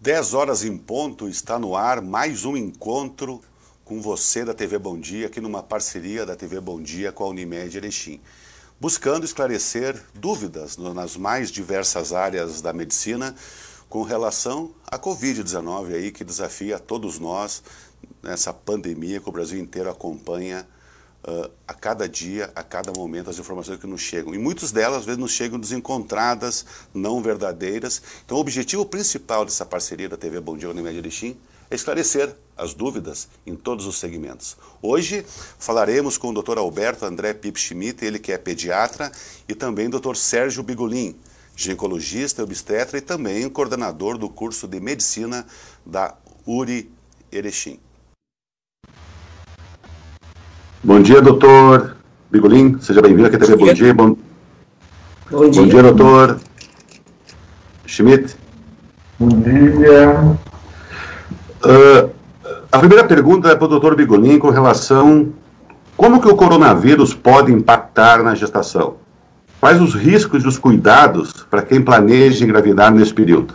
10 horas em ponto, está no ar mais um encontro com você da TV Bom Dia, aqui numa parceria da TV Bom Dia com a Unimed Erechim, buscando esclarecer dúvidas nas mais diversas áreas da medicina com relação à Covid-19 aí, que desafia todos nós nessa pandemia que o Brasil inteiro acompanha a cada dia, a cada momento, as informações que nos chegam. E muitas delas, às vezes, nos chegam desencontradas, não verdadeiras. Então, o objetivo principal dessa parceria da TV Bom Dia com a Unimed Erechim é esclarecer as dúvidas em todos os segmentos. Hoje falaremos com o Dr. Alberto André Pip Schmidt, ele que é pediatra, e também o Dr. Sérgio Bigolin, ginecologista, obstetra e também coordenador do curso de medicina da URI Erechim. Bom dia, doutor Bigolin, seja bem-vindo aqui à TV Bom Dia. Bom dia, doutor Schmidt. Bom dia. A primeira pergunta é para o doutor Bigolin com relação como que o coronavírus pode impactar na gestação. Quais os riscos e os cuidados para quem planeja engravidar nesse período?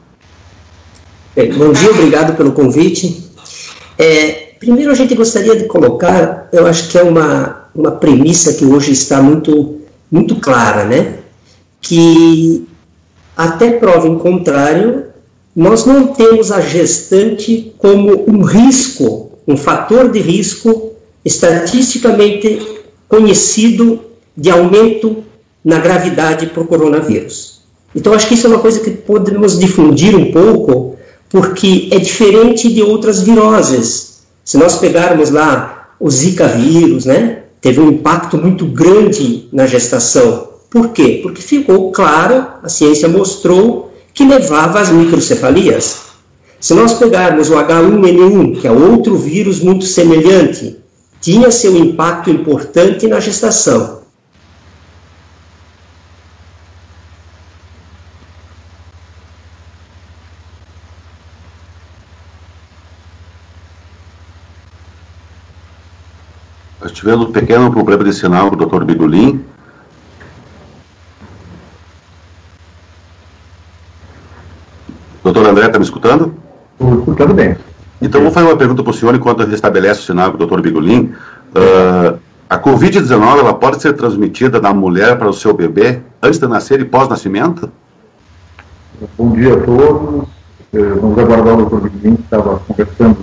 Bom dia, obrigado pelo convite. Primeiro a gente gostaria de colocar, eu acho que é uma premissa que hoje está muito clara, né? Que até prova em contrário, nós não temos a gestante como um risco, um fator de risco estatisticamente conhecido de aumento na gravidade por coronavírus. Então acho que isso é uma coisa que podemos difundir um pouco, porque é diferente de outras viroses. Se nós pegarmos lá o Zika vírus, né, teve um impacto muito grande na gestação. Por quê? Porque ficou claro, a ciência mostrou, que levava às microcefalias. Se nós pegarmos o H1N1, que é outro vírus muito semelhante, tinha seu impacto importante na gestação. Nós tivemos um pequeno problema de sinal com o Dr. Bigolin. Doutor André, está me escutando? Estou escutando bem. Então, vou fazer uma pergunta para o senhor enquanto restabelece o sinal com o Dr. Bigolin. A Covid-19 ela pode ser transmitida da mulher para o seu bebê antes de nascer e pós-nascimento? Bom dia a todos. Vamos aguardar o Dr. Bigolin, que estava conversando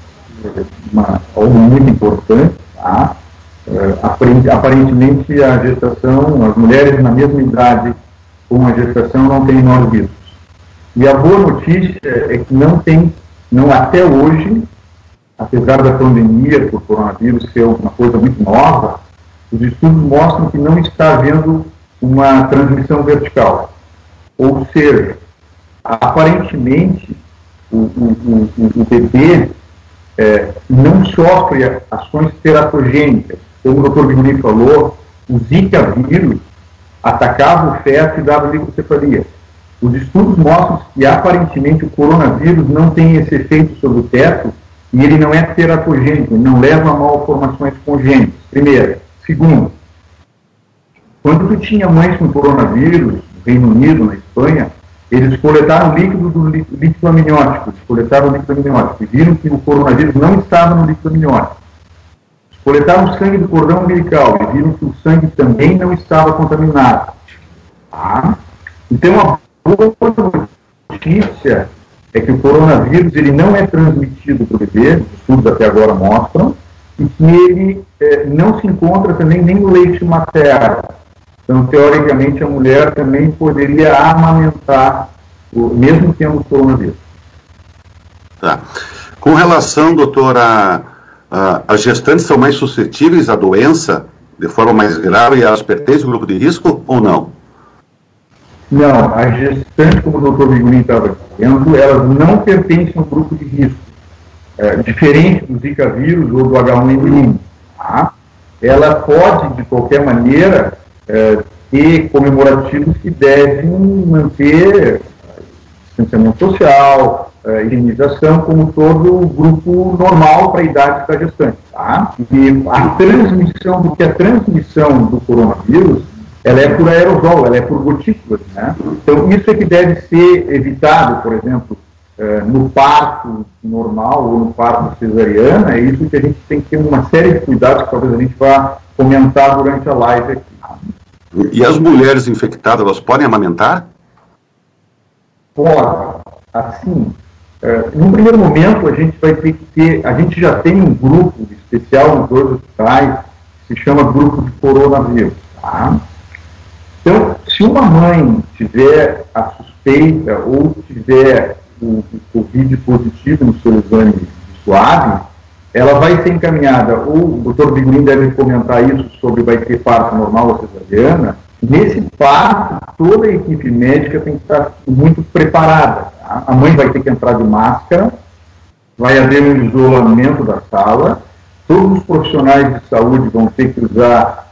algo muito importante. Tá? Aparentemente, a gestação, as mulheres na mesma idade com a gestação não têm menor risco. E a boa notícia é que não até hoje, apesar da pandemia por coronavírus ser uma coisa muito nova, os estudos mostram que não está havendo uma transmissão vertical. Ou seja, aparentemente, o bebê não sofre ações teratogênicas. Como o Dr. Bigolin falou, o Zika vírus atacava o feto e dava microcefalia. Os estudos mostram que, aparentemente, o coronavírus não tem esse efeito sobre o feto e ele não é teratogênico, ele não leva a malformações congênitas, primeiro. Segundo, quando tu tinha mães com coronavírus, no Reino Unido, na Espanha, eles coletaram líquido amniótico, e viram que o coronavírus não estava no líquido amniótico. Coletaram o sangue do cordão umbilical e viram que o sangue também não estava contaminado. Tá? Então, a boa notícia é que o coronavírus ele não é transmitido para o bebê, os estudos até agora mostram, e que ele não se encontra também nem no leite materno. Então, teoricamente, a mulher também poderia amamentar, mesmo tendo coronavírus. Tá. Com relação, doutora, as gestantes são mais suscetíveis à doença de forma mais grave e elas pertencem ao grupo de risco ou não? Não, as gestantes, como o Dr. Bigolin estava dizendo, elas não pertencem ao grupo de risco. Diferente do Zika vírus ou do H1N1. Tá? Ela pode, de qualquer maneira, ter comemorativos que devem manter distanciamento social, imunização, como todo o grupo normal para a idade da gestante. Tá? E a transmissão do coronavírus, ela é por aerosol, ela é por gotículas, né? Então, isso é que deve ser evitado, por exemplo, no parto normal ou no parto cesariana, é isso que a gente tem que ter uma série de cuidados que talvez a gente vá comentar durante a live aqui. E as mulheres infectadas, elas podem amamentar? Pode. Assim, no primeiro momento a gente vai ter que ter, a gente já tem um grupo especial nos 2 hospitais, que se chama grupo de coronavírus. Tá? Então, se uma mãe tiver a suspeita ou tiver o Covid positivo no seu exame de suave, ela vai ser encaminhada, ou o Dr. Bigolin deve comentar isso sobre vai ter parto normal ou cesariana. Nesse parto, toda a equipe médica tem que estar muito preparada. Tá? A mãe vai ter que entrar de máscara, vai haver um isolamento da sala, todos os profissionais de saúde vão ter que usar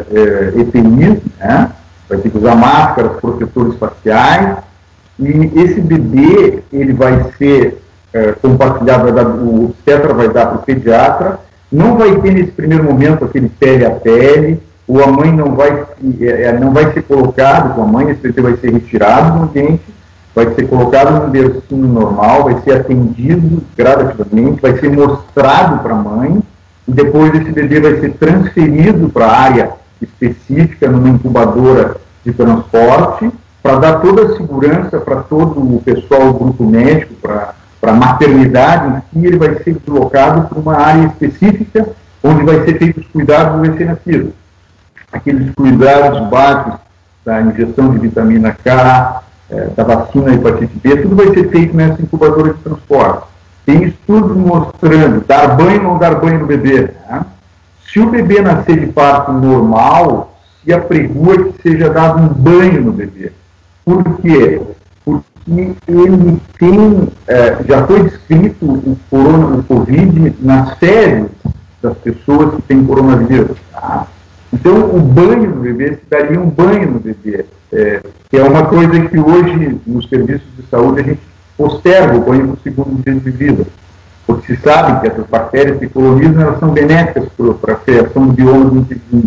EPIs, né? Vai ter que usar máscaras, protetores faciais, e esse bebê, ele vai ser compartilhado, o obstetra vai dar para o pediatra, não vai ter nesse primeiro momento aquele pele a pele, ou a mãe não vai ser colocado com a mãe, esse bebê vai ser retirado do ambiente, vai ser colocado num bercinho normal, vai ser atendido gradativamente, vai ser mostrado para a mãe, e depois esse bebê vai ser transferido para a área específica, numa incubadora de transporte, para dar toda a segurança para todo o pessoal do grupo médico, para a maternidade em si, ele vai ser deslocado para uma área específica, onde vai ser feito os cuidados do recém-nascido. Aqueles cuidados básicos da injeção de vitamina K, da vacina hepatite B, tudo vai ser feito nessa incubadora de transporte. Tem estudos mostrando dar banho ou não dar banho no bebê. Né? Se o bebê nascer de parto normal, se apregua que seja dado um banho no bebê. Por quê? Porque ele tem, já foi descrito o Covid nas fezes das pessoas que têm coronavírus. Tá? Então, o banho no bebê, se daria um banho no bebê, que é uma coisa que hoje, nos serviços de saúde, a gente posterga o banho para o segundo dia de vida. Porque se sabe que essas bactérias que colonizam, elas são benéficas para a criação do bioma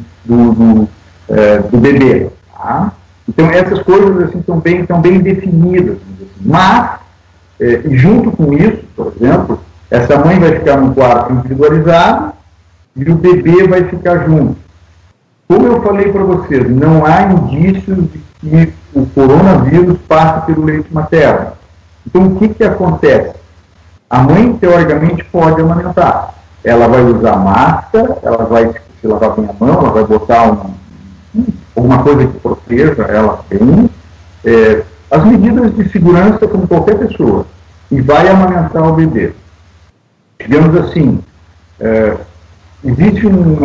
do bebê. Tá? Então, essas coisas assim, estão bem definidas. Assim. Mas, junto com isso, por exemplo, essa mãe vai ficar num quarto individualizado e o bebê vai ficar junto. Como eu falei para vocês, não há indícios de que o coronavírus passe pelo leite materno. Então, o que acontece? A mãe, teoricamente, pode amamentar. Ela vai usar máscara, ela vai se lavar bem a mão, ela vai botar alguma coisa que proteja ela bem. As medidas de segurança, como qualquer pessoa, e vai amamentar o bebê. Digamos assim, existe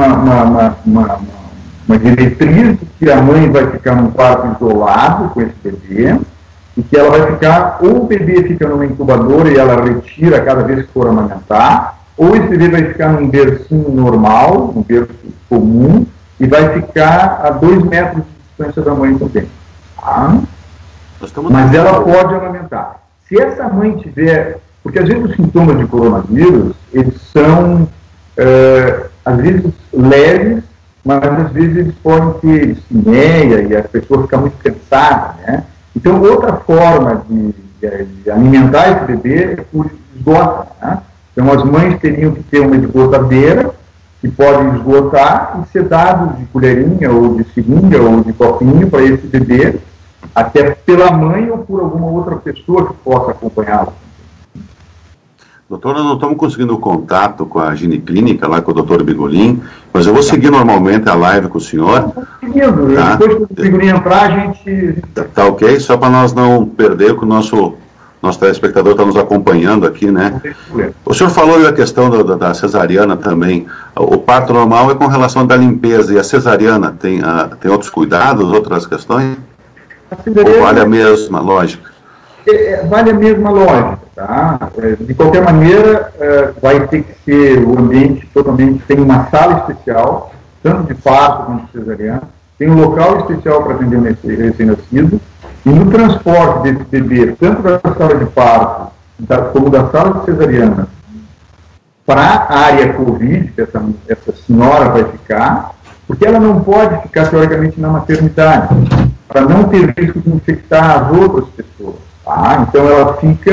uma diretriz de que a mãe vai ficar num quarto isolado com esse bebê, e que ela vai ficar, ou o bebê fica numa incubadora e ela retira cada vez que for amamentar, ou esse bebê vai ficar num bercinho normal, num berço comum, e vai ficar a 2 metros de distância da mãe também. Tá? Mas ela pode amamentar. Se essa mãe tiver... Porque às vezes os sintomas de coronavírus, eles são, às vezes, leves, mas às vezes eles podem ter dispneia e a pessoa fica muito cansada, né? Então, outra forma de alimentar esse bebê é por esgota, né? Então, as mães teriam que ter uma esgotadeira que pode esgotar e ser dado de colherinha ou de seringa ou de copinho para esse bebê, até pela mãe ou por alguma outra pessoa que possa acompanhá-lo. Doutora, nós não estamos conseguindo contato com a Gineclínica, lá com o doutor Bigolin, mas eu vou seguir normalmente a live com o senhor. Tá? Depois que o Bigolin entrar, a gente... Tá ok? Só para nós não perder, que o nosso telespectador está nos acompanhando aqui, né? O senhor falou da questão da cesariana também. O parto normal é com relação da limpeza, e a cesariana tem outros cuidados, outras questões? Ou vale a mesma lógica? Vale a mesma lógica, tá? De qualquer maneira, vai ter que ser o ambiente totalmente... Tem uma sala especial, tanto de parto quanto de cesariana, tem um local especial para atender esse recém-nascido, e no transporte desse bebê, tanto da sala de parto como da sala de cesariana, para a área Covid, que essa senhora vai ficar, porque ela não pode ficar, teoricamente, na maternidade, para não ter risco de infectar as outras pessoas. Tá? Então, ela fica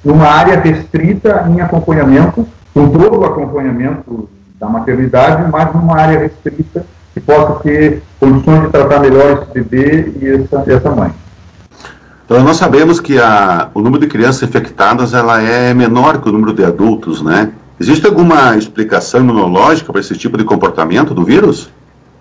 numa área restrita em acompanhamento, com todo o acompanhamento da maternidade, mas numa área restrita que possa ter condições de tratar melhor esse bebê e essa mãe. Então, nós sabemos que o número de crianças infectadas ela é menor que o número de adultos, né? Existe alguma explicação imunológica para esse tipo de comportamento do vírus?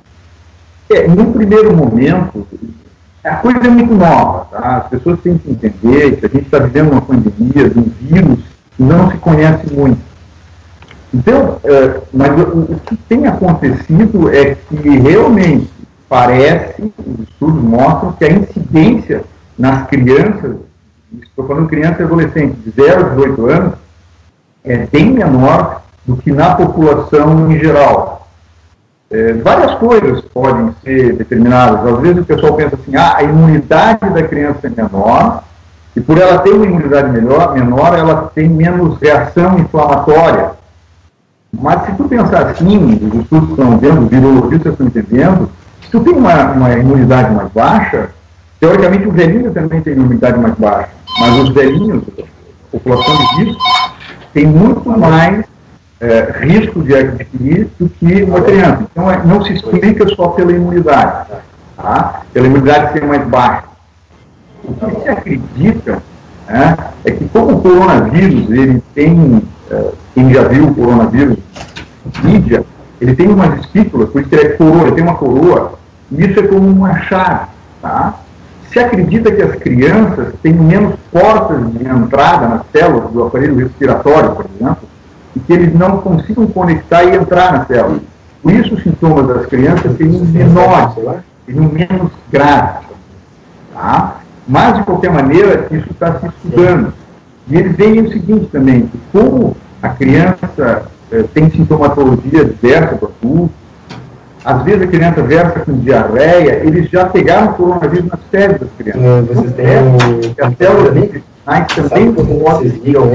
No primeiro momento, a coisa é muito nova, tá? As pessoas têm que entender que a gente está vivendo uma pandemia de um vírus que não se conhece muito. Então, mas o que tem acontecido é que realmente parece, os estudos mostram que a incidência nas crianças, estou falando de crianças e adolescentes de 0 a 18 anos, é bem menor do que na população em geral. Várias coisas podem ser determinadas. Às vezes o pessoal pensa assim, a imunidade da criança é menor, e por ela ter uma imunidade menor, ela tem menos reação inflamatória. Mas se tu pensar assim, os estudos estão vendo, os virologistas estão entendendo, se tu tem uma imunidade mais baixa, teoricamente, os velhinhos também têm uma imunidade mais baixa, mas os velhinhos, a população de risco, tem muito mais risco de adquirir do que uma criança. Então, não se explica só pela imunidade, tá? Pela imunidade ser mais baixa. O que se acredita é que, como o coronavírus, ele tem, quem já viu o coronavírus, mídia, ele tem umas espículas, por isso que ele é coroa, ele tem uma coroa, e isso é como uma chave, tá? Se acredita que as crianças têm menos portas de entrada nas células do aparelho respiratório, por exemplo, e que eles não consigam conectar e entrar na célula. Por isso os sintomas das crianças seriam menores, seriam menos graves. Tá? Mas, de qualquer maneira, isso está se estudando. E eles veem o seguinte também, que como a criança tem sintomatologia diversa do adulto, às vezes a criança versa com diarreia, eles já pegaram o coronavírus nas fezes das crianças. Vocês têm as células intestinais também podem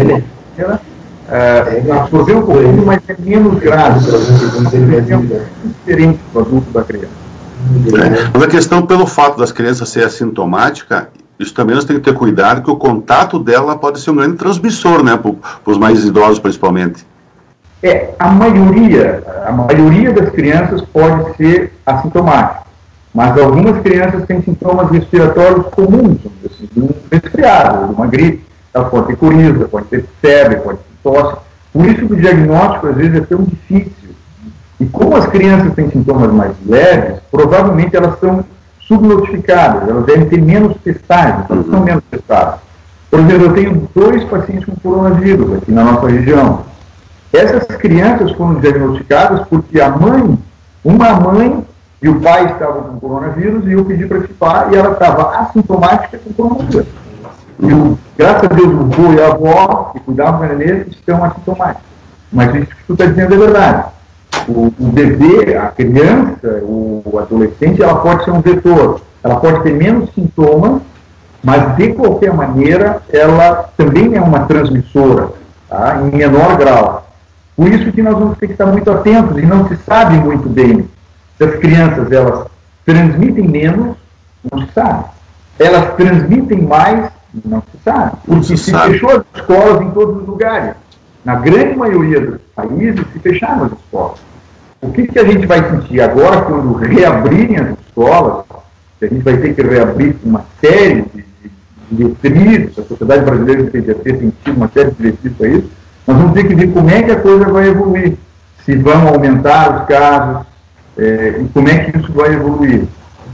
absorver um pouquinho, mas é menos grave. É diferente do adulto da criança. Mas a questão, pelo fato das crianças ser assintomática, isso também nós temos que ter cuidado, que o contato dela pode ser um grande transmissor, né, para os mais idosos principalmente. A maioria das crianças pode ser assintomática, mas algumas crianças têm sintomas respiratórios comuns, assim, de um resfriado, de uma gripe. Ela pode ter coriza, pode ter febre, pode ter tosse. Por isso que o diagnóstico, às vezes, é tão difícil. E como as crianças têm sintomas mais leves, provavelmente elas são subnotificadas, elas devem ter menos testagens, elas são menos testadas. Por exemplo, eu tenho 2 pacientes com coronavírus aqui na nossa região. Essas crianças foram diagnosticadas porque uma mãe e o pai estavam com coronavírus e eu pedi para chipar e ela estava assintomática com coronavírus. E graças a Deus o vô e a avó que cuidavam da nenê estão assintomáticos. Mas isso que tu está dizendo é verdade. O bebê, a criança, o adolescente, ela pode ser um vetor. Ela pode ter menos sintomas, mas de qualquer maneira ela também é uma transmissora, tá? Em menor grau. Por isso que nós vamos ter que estar muito atentos, e não se sabe muito bem se as crianças elas transmitem menos, não se sabe. Elas transmitem mais, não se sabe. Porque se fechou as escolas em todos os lugares. Na grande maioria dos países se fecharam as escolas. O que a gente vai sentir agora quando reabrirem as escolas? Que a gente vai ter que reabrir uma série de diretrizes, a Sociedade Brasileira de Pediatria tem tido uma série de diretrizes para isso. Nós vamos ter que ver como é que a coisa vai evoluir. Se vão aumentar os casos, e como é que isso vai evoluir.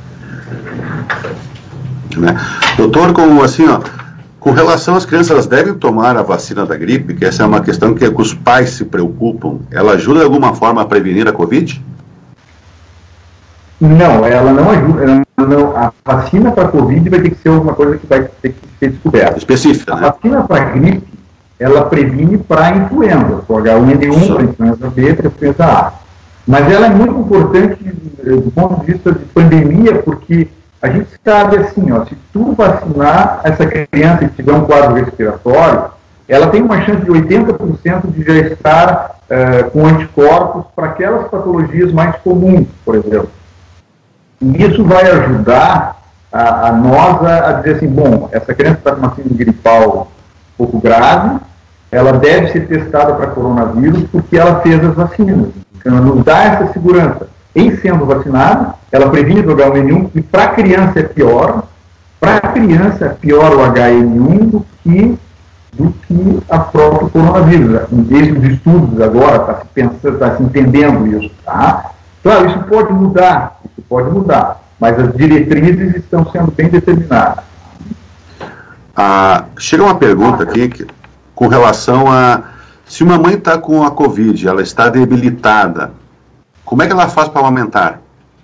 Doutor, com relação às crianças, elas devem tomar a vacina da gripe, que essa é uma questão que os pais se preocupam. Ela ajuda de alguma forma a prevenir a Covid? Não, ela não ajuda. A vacina para a Covid vai ter que ser alguma coisa que vai ter que ser descoberta. Específica, né? A vacina para a gripe, ela previne para a influenza, para o H1N1, para a influenza B, para a influenza A. Mas ela é muito importante do ponto de vista de pandemia, porque a gente sabe assim, se tu vacinar essa criança e tiver um quadro respiratório, ela tem uma chance de 80% de já estar com anticorpos para aquelas patologias mais comuns, por exemplo. E isso vai ajudar a nós a dizer assim, bom, essa criança está com uma síndrome gripal pouco grave, ela deve ser testada para coronavírus porque ela fez as vacinas. Então, ela nos dá essa segurança. Em sendo vacinada, ela previne o H1N1, e para a criança é pior. Para a criança é pior o H1N1 do que a própria coronavírus. Desde os estudos agora está se entendendo isso, tá? Claro, isso pode mudar, mas as diretrizes estão sendo bem determinadas. Chega uma pergunta aqui com relação a se uma mãe está com a Covid, ela está debilitada, como é que ela faz para amamentar?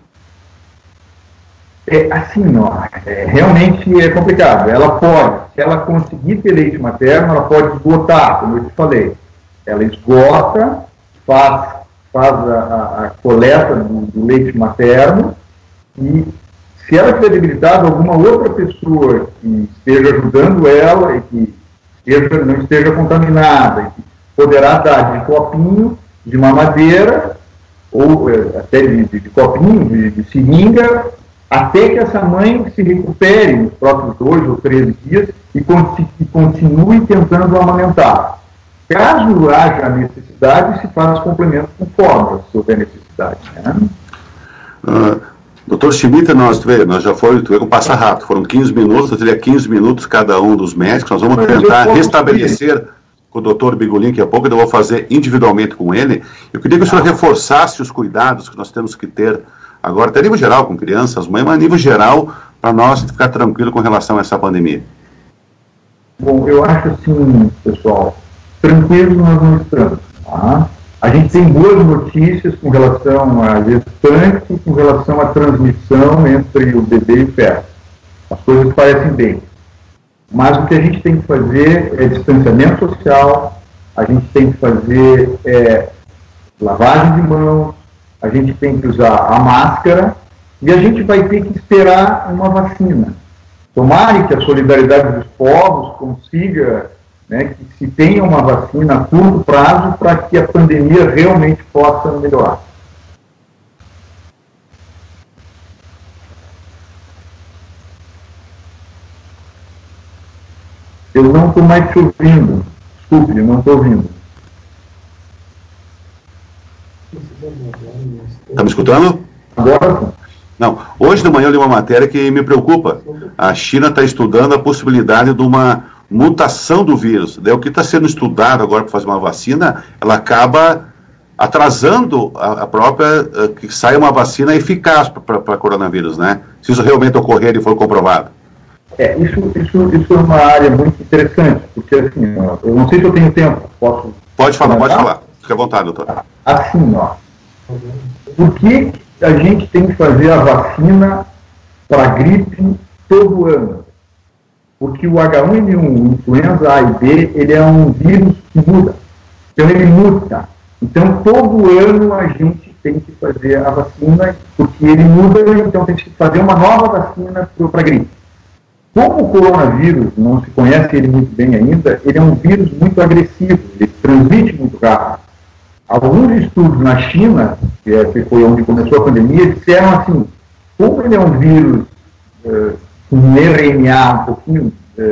Realmente é complicado. Ela pode, se ela conseguir ter leite materno, ela pode esgotar, como eu te falei. Ela esgota, faz a coleta do leite materno, e se ela estiver debilitada, alguma outra pessoa que esteja ajudando ela e que não esteja contaminada, e que poderá dar de copinho, de mamadeira, ou até de copinho, de seringa, até que essa mãe se recupere nos próximos 2 ou 3 dias e continue tentando amamentar. Caso haja necessidade, se faz complemento com fórmula, se houver necessidade. Né? Doutor Schmidt, nós já foi, com passa rápido, foram 15 minutos, eu teria 15 minutos cada um dos médicos, nós vamos tentar restabelecer com o doutor Bigolin, que a pouco eu vou fazer individualmente com ele. Eu queria que o senhor reforçasse os cuidados que nós temos que ter agora, até a nível geral, com crianças, mães, mas a nível geral, para nós ficar tranquilo com relação a essa pandemia. Bom, eu acho assim, pessoal, tranquilo nós não estamos, tá? A gente tem boas notícias com relação à gestante, com relação à transmissão entre o bebê e o feto. As coisas parecem bem. Mas o que a gente tem que fazer é distanciamento social, a gente tem que fazer lavagem de mãos, a gente tem que usar a máscara, e a gente vai ter que esperar uma vacina. Tomara que a solidariedade dos povos consiga, né, que se tenha uma vacina a curto prazo para que a pandemia realmente possa melhorar. Eu não estou mais te ouvindo. Desculpe, eu não estou ouvindo. Está me escutando? Agora sim. Não. Hoje de manhã eu li uma matéria que me preocupa. A China está estudando a possibilidade de uma mutação do vírus. Daí, o que está sendo estudado agora para fazer uma vacina, ela acaba atrasando a própria, que saia uma vacina eficaz para coronavírus, né? Se isso realmente ocorrer e for comprovado. Isso é uma área muito interessante, porque assim, eu não sei se eu tenho tempo, posso... Pode falar, fique à vontade, doutor. Assim, por que a gente tem que fazer a vacina para gripe todo ano? Porque o H1N1, o influenza A e B, ele é um vírus que muda. Então ele muta. Então todo ano a gente tem que fazer a vacina, porque ele muda, então tem que fazer uma nova vacina para a gripe. Como o coronavírus, não se conhece ele muito bem ainda, ele é um vírus muito agressivo, ele transmite muito rápido. Alguns estudos na China, que foi onde começou a pandemia, disseram assim, como ele é um vírus com um RNA um pouquinho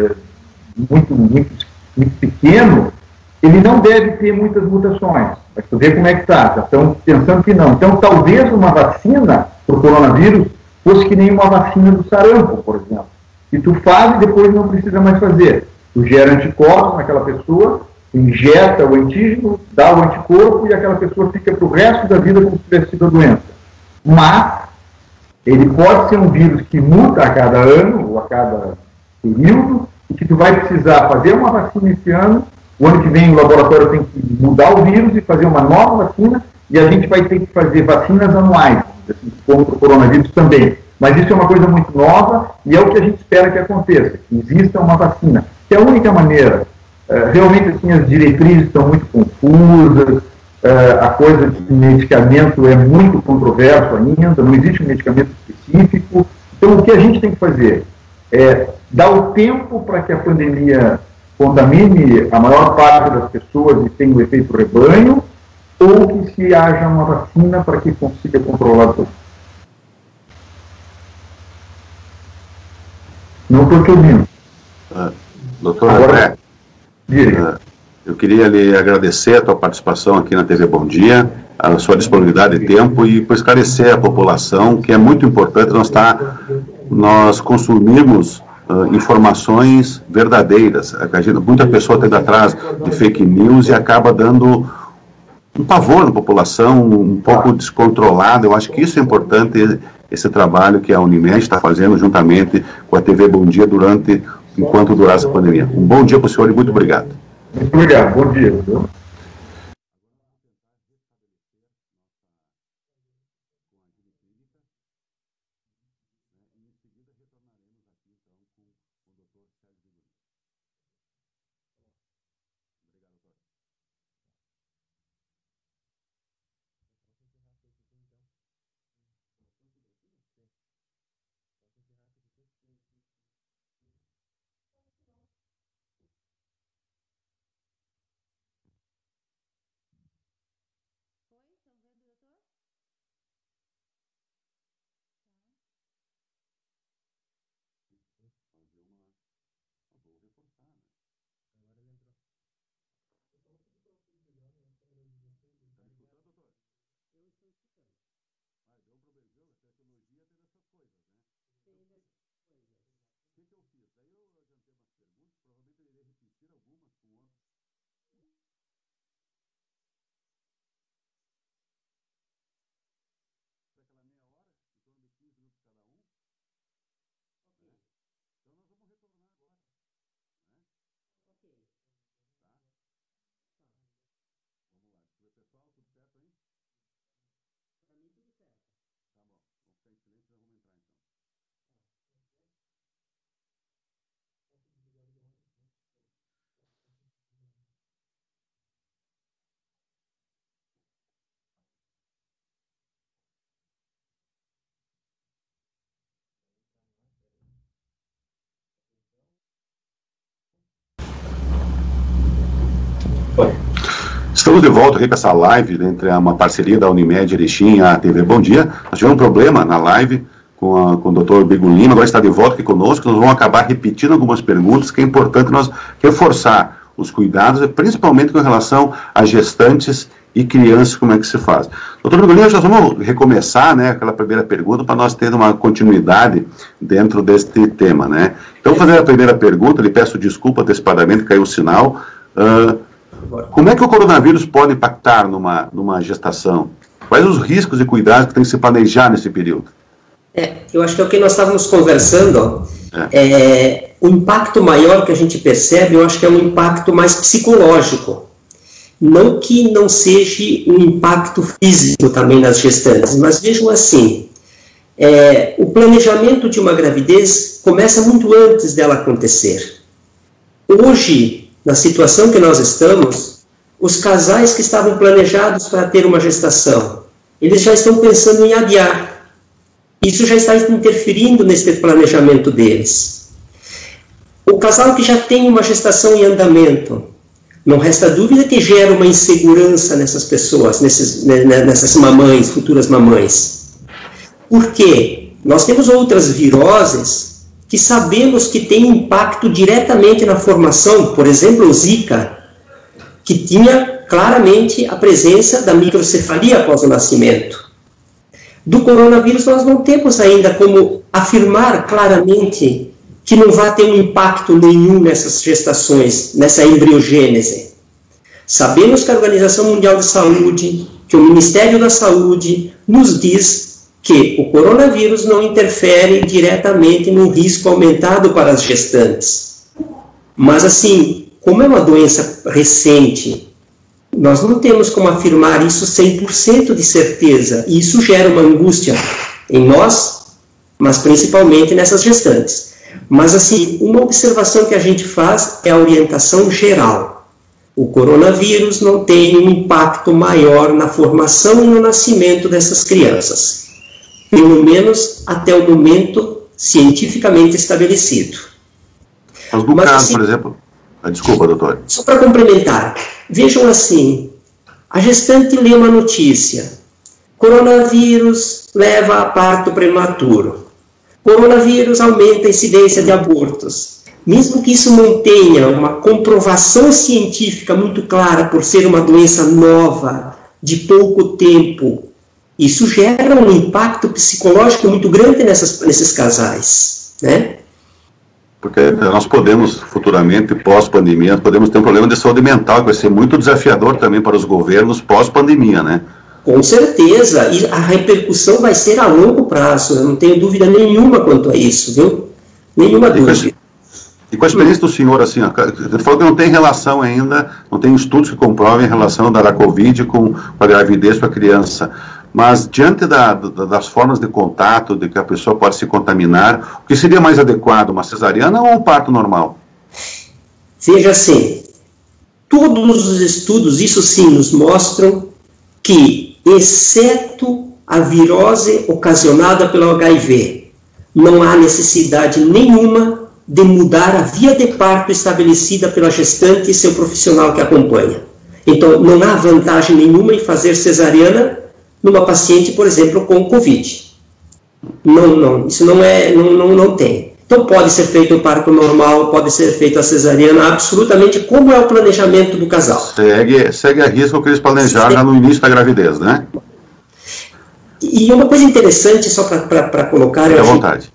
muito pequeno, ele não deve ter muitas mutações. Mas tu vê como é que está. Estão pensando que não. Então, talvez uma vacina para o coronavírus fosse que nem uma vacina do sarampo, por exemplo. E tu faz e depois não precisa mais fazer. Tu gera anticorpos naquela pessoa, injeta o antígeno, dá o anticorpo e aquela pessoa fica para o resto da vida como se tivesse sido a doença. Mas ele pode ser um vírus que muta a cada ano ou a cada período e que tu vai precisar fazer uma vacina esse ano. O ano que vem o laboratório tem que mudar o vírus e fazer uma nova vacina e a gente vai ter que fazer vacinas anuais, assim, como o coronavírus também. Mas isso é uma coisa muito nova e é o que a gente espera que aconteça, que exista uma vacina. Que é a única maneira. Realmente, assim, as diretrizes estão muito confusas, a coisa de medicamento é muito controverso ainda, não existe um medicamento específico. Então, o que a gente tem que fazer é dar o tempo para que a pandemia contamine a maior parte das pessoas e tenha o efeito rebanho, ou que se haja uma vacina para que consiga controlar tudo. Não estou te ouvindo. Doutor André, Eu queria lhe agradecer a tua participação aqui na TV Bom Dia, a sua disponibilidade de tempo e por esclarecer a população que é muito importante nós consumirmos informações verdadeiras. Muita pessoa está indo atrás de fake news e acaba dando um pavor na população, um pouco descontrolado. Eu acho que isso é importante, esse trabalho que a Unimed está fazendo juntamente com a TV Bom Dia enquanto durar essa pandemia. Um bom dia para o senhor e muito obrigado. Muito obrigado, bom dia. Viu? Estamos de volta aqui com essa live, né, entre uma parceria da Unimed Erechim e a TV Bom Dia. Nós tivemos um problema na live com o Dr. Bego Lima, agora está de volta aqui conosco. Nós vamos acabar repetindo algumas perguntas, que é importante nós reforçar os cuidados, principalmente com relação a gestantes e crianças, como é que se faz. Dr. Bego Lima, nós vamos recomeçar, né, aquela primeira pergunta para nós termos uma continuidade dentro deste tema, né. Então, fazer a primeira pergunta, lhe peço desculpa antecipadamente, caiu o sinal. Como é que o coronavírus pode impactar numa gestação? Quais os riscos e cuidados que tem que se planejar nesse período? Eu acho que é o que nós estávamos conversando. O impacto maior que a gente percebe, eu acho que é um impacto mais psicológico. Não que não seja um impacto físico também nas gestantes, mas vejam assim, o planejamento de uma gravidez começa muito antes dela acontecer. Hoje, na situação que nós estamos, os casais que estavam planejados para ter uma gestação, eles já estão pensando em adiar. Isso já está interferindo nesse planejamento deles. O casal que já tem uma gestação em andamento, não resta dúvida que gera uma insegurança nessas pessoas, nessas mamães, futuras mamães. Por quê? Nós temos outras viroses que sabemos que tem impacto diretamente na formação, por exemplo, o Zika, que tinha claramente a presença da microcefalia após o nascimento. Do coronavírus nós não temos ainda como afirmar claramente que não vai ter um impacto nenhum nessas gestações, nessa embriogênese. Sabemos que a Organização Mundial de Saúde, que o Ministério da Saúde nos diz que o coronavírus não interfere diretamente no risco aumentado para as gestantes. Mas assim, como é uma doença recente, nós não temos como afirmar isso 100% de certeza, e isso gera uma angústia em nós, mas principalmente nessas gestantes. Mas assim, uma observação que a gente faz é a orientação geral. O coronavírus não tem um impacto maior na formação e no nascimento dessas crianças, pelo menos até o momento cientificamente estabelecido. Mas no caso, assim, por exemplo... Desculpa, doutor. Só para complementar, vejam assim, a gestante lê uma notícia, coronavírus leva a parto prematuro, coronavírus aumenta a incidência de abortos. mesmo que isso não tenha uma comprovação científica muito clara por ser uma doença nova, de pouco tempo, isso gera um impacto psicológico muito grande nesses casais, né? Porque nós podemos, futuramente, pós-pandemia, podemos ter um problema de saúde mental, que vai ser muito desafiador também para os governos pós-pandemia, né? Com certeza, e a repercussão vai ser a longo prazo, eu não tenho dúvida nenhuma quanto a isso, viu? Nenhuma dúvida. E com a experiência do senhor, assim, ele falou que não tem relação ainda, não tem estudos que comprovem a relação da Covid com a gravidez para a criança, mas diante das formas de contato, de que a pessoa pode se contaminar, o que seria mais adequado, uma cesariana ou um parto normal? Veja assim, todos os estudos, isso sim, nos mostram que, exceto a virose ocasionada pelo HIV, não há necessidade nenhuma de mudar a via de parto estabelecida pela gestante e seu profissional que acompanha. Então, não há vantagem nenhuma em fazer cesariana numa paciente, por exemplo, com Covid. Não, isso não tem. Então, pode ser feito o parto normal, pode ser feito a cesariana, absolutamente como é o planejamento do casal. Segue a risco que eles planejaram no início da gravidez, né? E uma coisa interessante, só para colocar... Fique à vontade.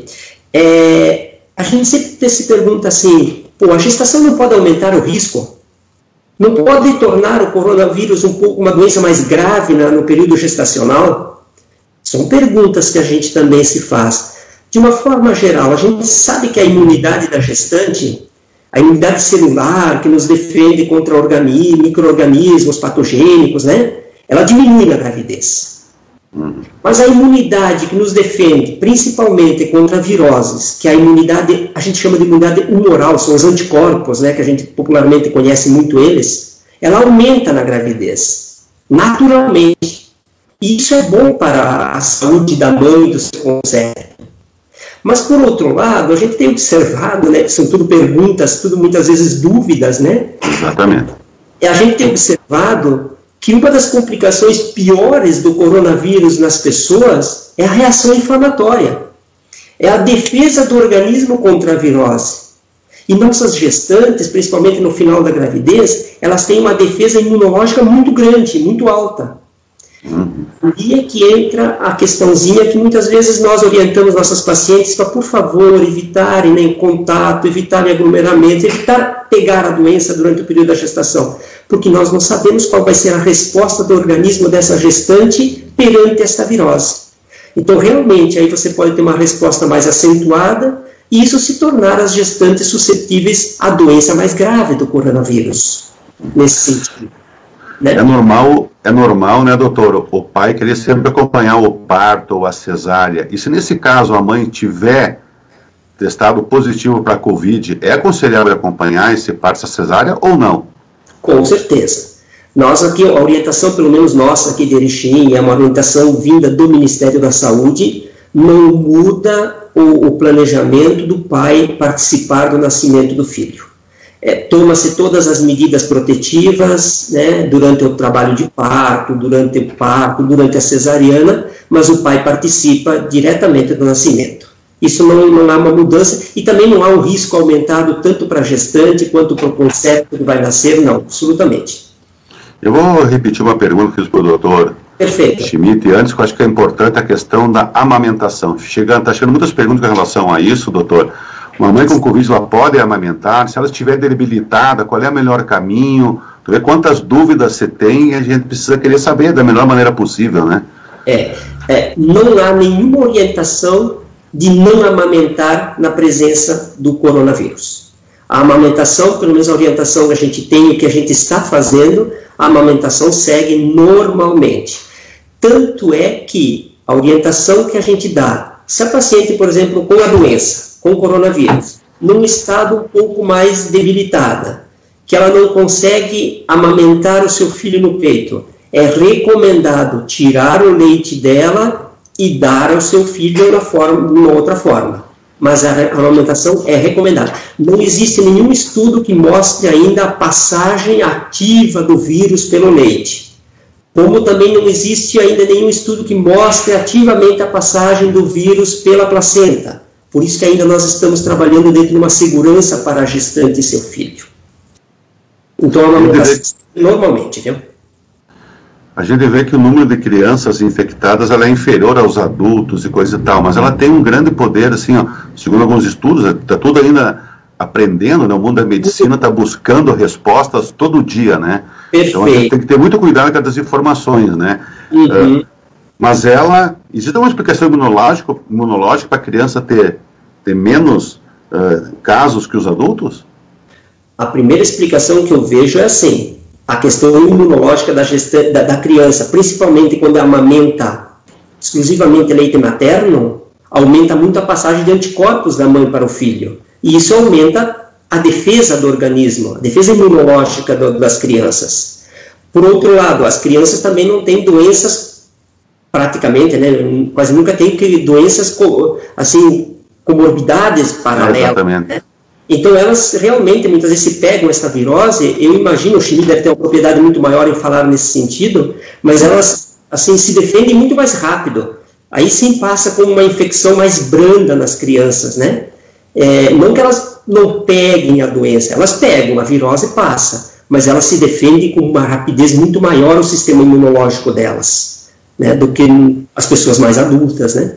A gente sempre se pergunta assim, a gestação não pode aumentar o risco? Não pode tornar o coronavírus um pouco uma doença mais grave no período gestacional? São perguntas que a gente também se faz. De uma forma geral, a gente sabe que a imunidade da gestante, a imunidade celular, que nos defende contra micro-organismos patogênicos, né? Ela diminui na gravidez. Mas a imunidade que nos defende, principalmente contra viroses, que a imunidade, a gente chama de imunidade humoral, são os anticorpos, né, que a gente popularmente conhece muito eles, ela aumenta na gravidez, naturalmente. E isso é bom para a saúde da mãe e do seu concepto. Mas, por outro lado, a gente tem observado, né, que são tudo perguntas, tudo muitas vezes dúvidas, né? Exatamente. E a gente tem observado que uma das complicações piores do coronavírus nas pessoas é a reação inflamatória. É a defesa do organismo contra a virose. E nossas gestantes, principalmente no final da gravidez, elas têm uma defesa imunológica muito grande, muito alta. E é que entra a questãozinha que muitas vezes nós orientamos nossas pacientes para, por favor, evitarem contato, evitarem aglomeramento, evitar pegar a doença durante o período da gestação, porque nós não sabemos qual vai ser a resposta do organismo dessa gestante perante esta virose. Então, realmente, aí você pode ter uma resposta mais acentuada e isso se tornar as gestantes suscetíveis à doença mais grave do coronavírus, nesse sentido. Né? É normal, né, doutor, o pai querer sempre acompanhar o parto ou a cesárea. E se nesse caso a mãe tiver testado positivo para a Covid, é aconselhável acompanhar esse parto, essa cesárea ou não? Com certeza. Nós aqui, a orientação, pelo menos nossa aqui de Erechim, é uma orientação vinda do Ministério da Saúde, não muda o planejamento do pai participar do nascimento do filho. Toma-se todas as medidas protetivas, né, durante o trabalho de parto, durante a cesariana, mas o pai participa diretamente do nascimento. Isso não há uma mudança e também não há um risco aumentado tanto para a gestante quanto para o concepto que vai nascer, não, absolutamente. Eu vou repetir uma pergunta que fiz para o doutor Schmidt antes, que eu acho que é importante a questão da amamentação. Está chegando muitas perguntas com relação a isso, doutor. Uma mãe com Covid, ela pode amamentar? Se ela estiver debilitada, qual é o melhor caminho? Tu vê quantas dúvidas você tem e a gente precisa querer saber da melhor maneira possível, né? Não há nenhuma orientação de não amamentar na presença do coronavírus. A amamentação, pelo menos a orientação que a gente tem, o que a gente está fazendo, a amamentação segue normalmente. Tanto é que a orientação que a gente dá, se a paciente, por exemplo, com a doença, com coronavírus, num estado um pouco mais debilitada, que ela não consegue amamentar o seu filho no peito, é recomendado tirar o leite dela e dar ao seu filho de uma outra forma. Mas a amamentação é recomendada. Não existe nenhum estudo que mostre ainda a passagem ativa do vírus pelo leite. Como também não existe ainda nenhum estudo que mostre ativamente a passagem do vírus pela placenta. Por isso que ainda nós estamos trabalhando dentro de uma segurança para a gestante e seu filho. Então, a amamentação, normalmente, viu? A gente vê que o número de crianças infectadas ela é inferior aos adultos e coisa e tal, mas ela tem um grande poder, assim, ó, segundo alguns estudos, está tudo ainda aprendendo, né? O mundo da medicina está buscando respostas todo dia, né? Perfeito. Então a gente tem que ter muito cuidado com essas informações, né? Mas existe uma explicação imunológica para a criança ter menos casos que os adultos? A primeira explicação que eu vejo é assim, a questão imunológica da criança, principalmente quando amamenta exclusivamente leite materno, aumenta muito a passagem de anticorpos da mãe para o filho. E isso aumenta a defesa do organismo, a defesa imunológica das crianças. Por outro lado, as crianças também não têm doenças, praticamente, né, quase nunca têm doenças, assim, comorbidades paralelas. Exatamente. Né? Então, elas realmente, muitas vezes, se pegam essa virose, eu imagino, o Chile deve ter uma propriedade muito maior em falar nesse sentido, mas elas, assim, se defendem muito mais rápido. Aí sim passa como uma infecção mais branda nas crianças, né? Não que elas não peguem a doença, elas pegam, a virose passa, mas elas se defendem com uma rapidez muito maior o sistema imunológico delas, né, do que as pessoas mais adultas, né?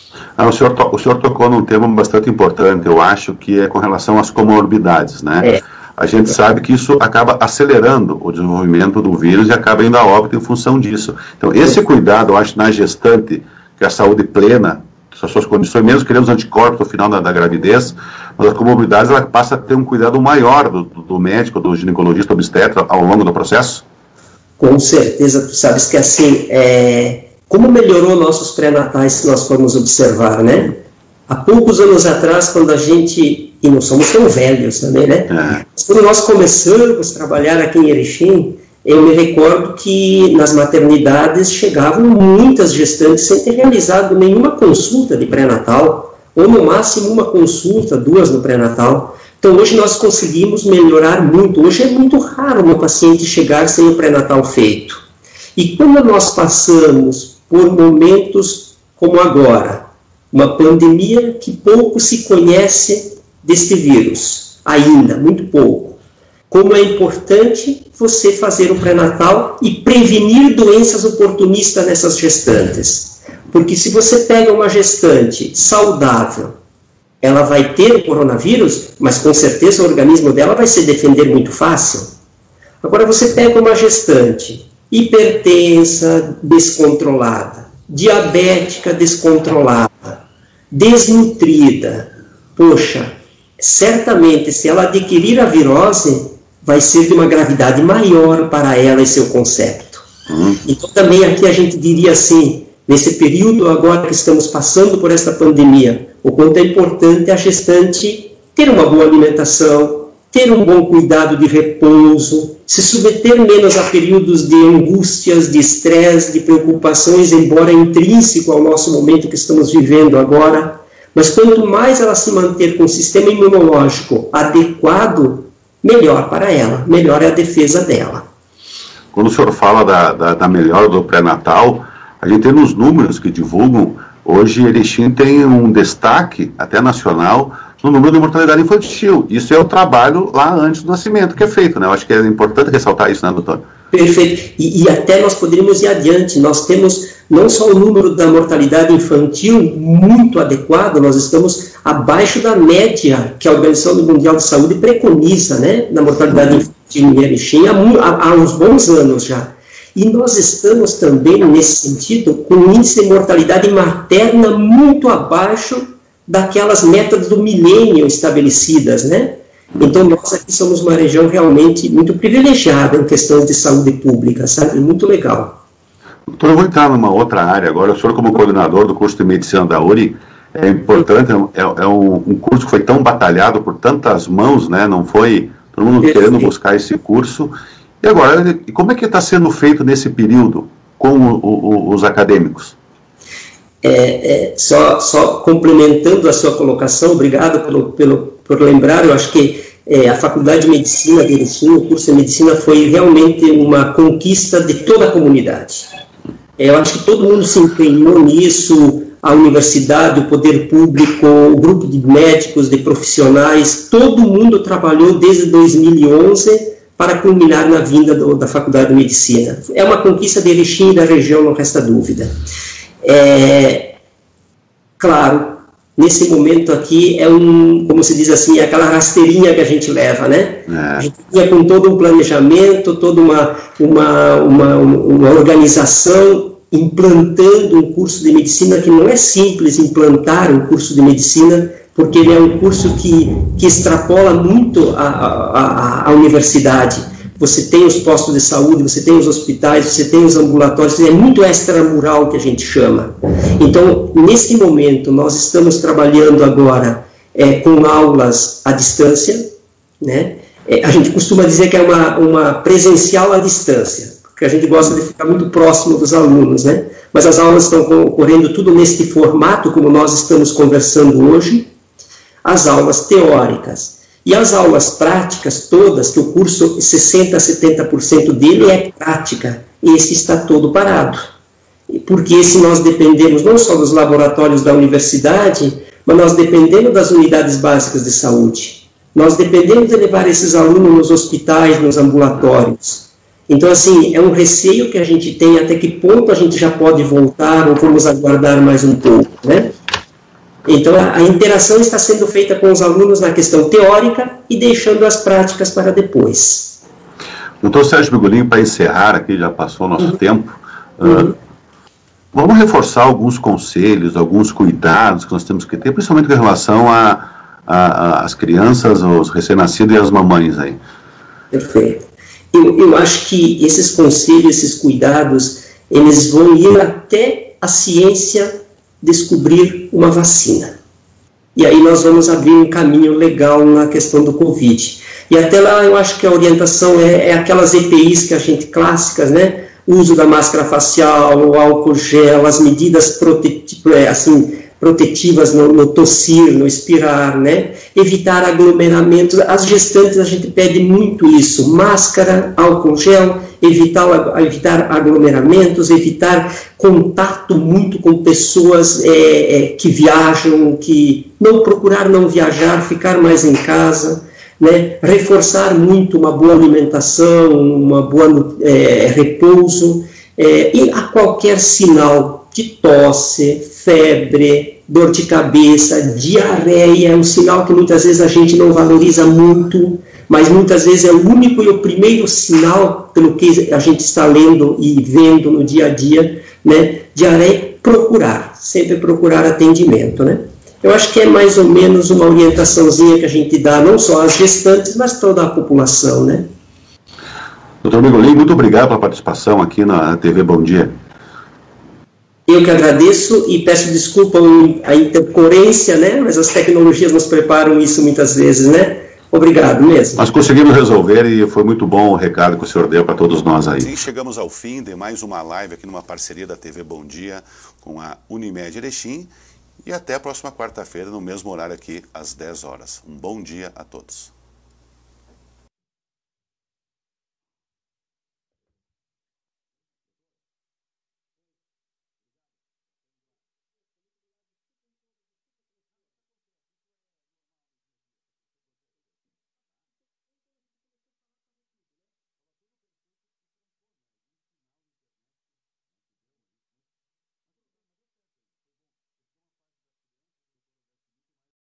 O senhor tocou num tema bastante importante, eu acho, que é com relação às comorbidades, né? A gente sabe que isso acaba acelerando o desenvolvimento do vírus e acaba indo a óbito em função disso. Então, esse cuidado, eu acho, na gestante, que é a saúde plena, as suas condições, mesmo querendo os anticorpos no final da gravidez, mas as comorbidades, ela passa a ter um cuidado maior do médico, do ginecologista, obstetra, ao longo do processo? Com certeza, tu sabes que assim, como melhorou nossos pré-natais se nós formos observar, né? Há poucos anos atrás, quando a gente, e não somos tão velhos também, né? Quando nós começamos a trabalhar aqui em Erechim, eu me recordo que nas maternidades chegavam muitas gestantes sem ter realizado nenhuma consulta de pré-natal, ou no máximo uma consulta, 2 no pré-natal. Então hoje nós conseguimos melhorar muito. Hoje é muito raro uma paciente chegar sem o pré-natal feito. E quando nós passamos por momentos como agora, uma pandemia que pouco se conhece deste vírus, ainda, muito pouco, como é importante você fazer o pré-natal e prevenir doenças oportunistas nessas gestantes. Porque se você pega uma gestante saudável, ela vai ter o coronavírus, mas com certeza o organismo dela vai se defender muito fácil. Agora você pega uma gestante hipertensa, descontrolada, diabética, descontrolada, desnutrida, poxa, certamente se ela adquirir a virose, vai ser de uma gravidade maior para ela e seu concepto. Então também aqui a gente diria assim, nesse período agora que estamos passando por esta pandemia, o quanto é importante a gestante ter uma boa alimentação, ter um bom cuidado de repouso, se submeter menos a períodos de angústias, de estresse, de preocupações, embora intrínseco ao nosso momento que estamos vivendo agora. Mas quanto mais ela se manter com o sistema imunológico adequado, melhor para ela, melhor é a defesa dela. Quando o senhor fala da melhora do pré-natal, a gente tem nos números que divulgam, hoje Erechim tem um destaque, até nacional, no número de mortalidade infantil. Isso é o trabalho lá antes do nascimento que é feito, né? Eu acho que é importante ressaltar isso, né, doutor? Perfeito. E até nós poderíamos ir adiante. Nós temos não só o número da mortalidade infantil muito adequado, nós estamos abaixo da média que a Organização Mundial de Saúde preconiza, né, na mortalidade infantil em Erechim há uns bons anos já. E nós estamos também, nesse sentido, com um índice de mortalidade materna muito abaixo daquelas metas do milênio estabelecidas, né? Então, nós aqui somos uma região realmente muito privilegiada em questão de saúde pública, sabe? Muito legal. Doutor, eu vou entrar numa outra área agora. O senhor, como coordenador do curso de medicina da URI, é importante, é um curso que foi tão batalhado por tantas mãos, né? Não foi todo mundo querendo buscar esse curso. E agora, como é que está sendo feito nesse período com os acadêmicos? Só complementando a sua colocação, obrigado por lembrar, eu acho que a Faculdade de Medicina de Erechim, o curso de Medicina, foi realmente uma conquista de toda a comunidade. Eu acho que todo mundo se empenhou nisso, a universidade, o poder público, o grupo de médicos, de profissionais, todo mundo trabalhou desde 2011 para culminar na vinda da Faculdade de Medicina. É uma conquista de Erechim e da região, não resta dúvida. Claro, nesse momento aqui como se diz assim, aquela rasteirinha que a gente leva, né? A gente tinha com todo um planejamento, toda uma organização, implantando um curso de medicina, que não é simples implantar um curso de medicina, porque ele é um curso que extrapola muito a universidade. Você tem os postos de saúde, você tem os hospitais, você tem os ambulatórios, é muito extramural que a gente chama. Então, nesse momento, nós estamos trabalhando agora com aulas à distância, né? A gente costuma dizer que é uma presencial à distância, porque a gente gosta de ficar muito próximo dos alunos, né? Mas as aulas estão ocorrendo tudo neste formato, como nós estamos conversando hoje, as aulas teóricas. E as aulas práticas todas, que o curso 60% a 70% dele é prática, esse está todo parado. Porque esse nós dependemos não só dos laboratórios da universidade, mas nós dependemos das unidades básicas de saúde. Nós dependemos de levar esses alunos nos hospitais, nos ambulatórios. Então, assim, é um receio que a gente tem, até que ponto a gente já pode voltar, ou vamos aguardar mais um pouco, né? Então, a interação está sendo feita com os alunos na questão teórica e deixando as práticas para depois. Doutor Sérgio Bigolim, para encerrar aqui, já passou o nosso tempo, vamos reforçar alguns conselhos, alguns cuidados que nós temos que ter, principalmente com relação às crianças, aos recém-nascidos e às mamães aí. Perfeito. Eu acho que esses conselhos, esses cuidados, eles vão ir até a ciência descobrir uma vacina. E aí nós vamos abrir um caminho legal na questão do Covid. E até lá eu acho que a orientação é aquelas EPIs que a gente, clássicas, né? O uso da máscara facial, o álcool gel, as medidas protetivas no tossir, no expirar, né? Evitar aglomeramentos. As gestantes a gente pede muito isso, máscara, álcool gel, evitar aglomeramentos, evitar contato muito com pessoas que viajam, procurar não viajar, ficar mais em casa, né? Reforçar muito uma boa alimentação, uma boa repouso, e a qualquer sinal de tosse, febre, dor de cabeça, diarreia, é um sinal que muitas vezes a gente não valoriza muito, mas muitas vezes é o único e o primeiro sinal pelo que a gente está lendo e vendo no dia a dia, né? Diarreia, sempre procurar atendimento, né? Eu acho que é mais ou menos uma orientaçãozinha que a gente dá, não só às gestantes, mas toda a população, né? Doutor Bigolim, muito obrigado pela participação aqui na TV Bom Dia. Eu que agradeço e peço desculpa a intercorrência, né? Mas as tecnologias nos preparam isso muitas vezes, né? Obrigado mesmo. Nós conseguimos resolver e foi muito bom o recado que o senhor deu para todos nós aí. Sim, chegamos ao fim de mais uma live aqui numa parceria da TV Bom Dia com a Unimed Erechim. E até a próxima quarta-feira, no mesmo horário aqui, às 10 horas. Um bom dia a todos.